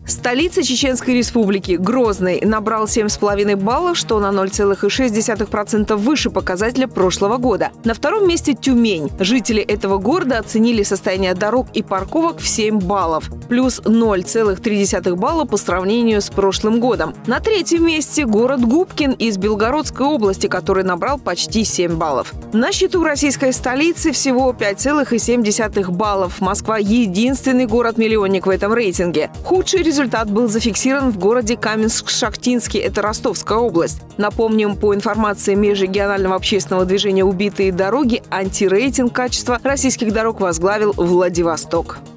Столица Чеченской Республики Грозный набрал 7,5 баллов, что на 0,6% выше показателя прошлого года. На втором месте Тюмень. Жители этого города оценили состояние дорог и парковок в 7 баллов, плюс 0,3 балла по сравнению с прошлым годом. На третьем месте город Губкин из Белгородской области, который набрал почти 7 баллов. На счету российской столицы всего 5,7 баллов. Москва – единственный город-миллионник в этом рейтинге. Худший результат был зафиксирован в городе Каменск-Шахтинский, это Ростовская область. Напомним, по информации межрегионального общественного движения «Убитые дороги», антирейтинг качества российских дорог возглавил Владивосток.